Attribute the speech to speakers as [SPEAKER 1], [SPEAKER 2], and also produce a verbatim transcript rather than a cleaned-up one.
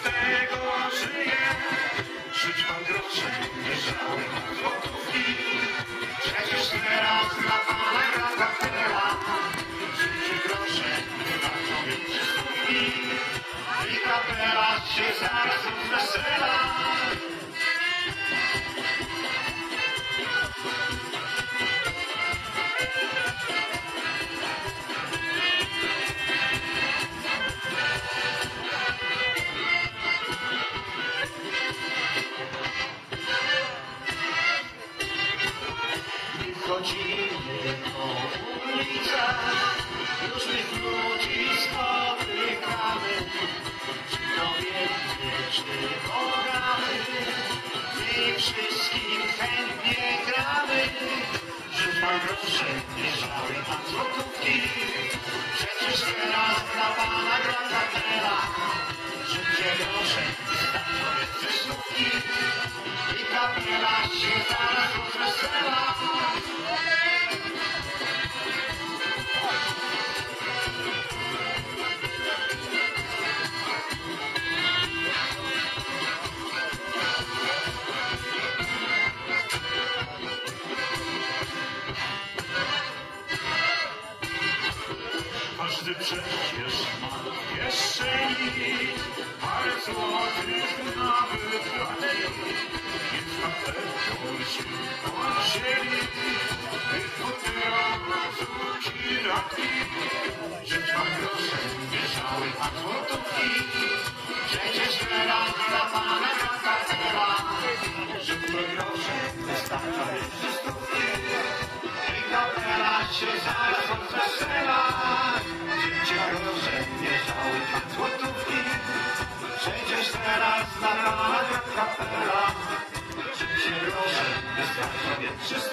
[SPEAKER 1] tego żyje. Żyć pan grosze, nie żałuj pan złotówki. Przecież teraz dla pana gra kapela. Życie grosze, nie warto więcej stówki. I kapela się zaraz rozwesela. Chodzimy po ulicach, różnych ludzi spotykamy. Czy to biedny, czy bogaty, my wszystkim chętnie gramy. Żyć pan grosze, nie żałuj pan złotówki. Przecież teraz dla pana gra kapela. Życie grosze, wystarczą więcej stówki. I kapela się zaraz rozwesela. Każdy przecież ma w kieszeni parę złotych na wybranie, więc kapelą się podzieli i futerą rzuci raki. Żyć pan grosze, nie żałuj pan złotówki. Przecież teraz dla pana gra kapela. Żyć pan grosze, wystarcza jeszcze stówki. I kapela się zaraz rozwesela. Życie grosze, nie żałuj pan złotówki. Przecież teraz dla pana gra kapela. Życie grosze, wystarcza więcej stówki.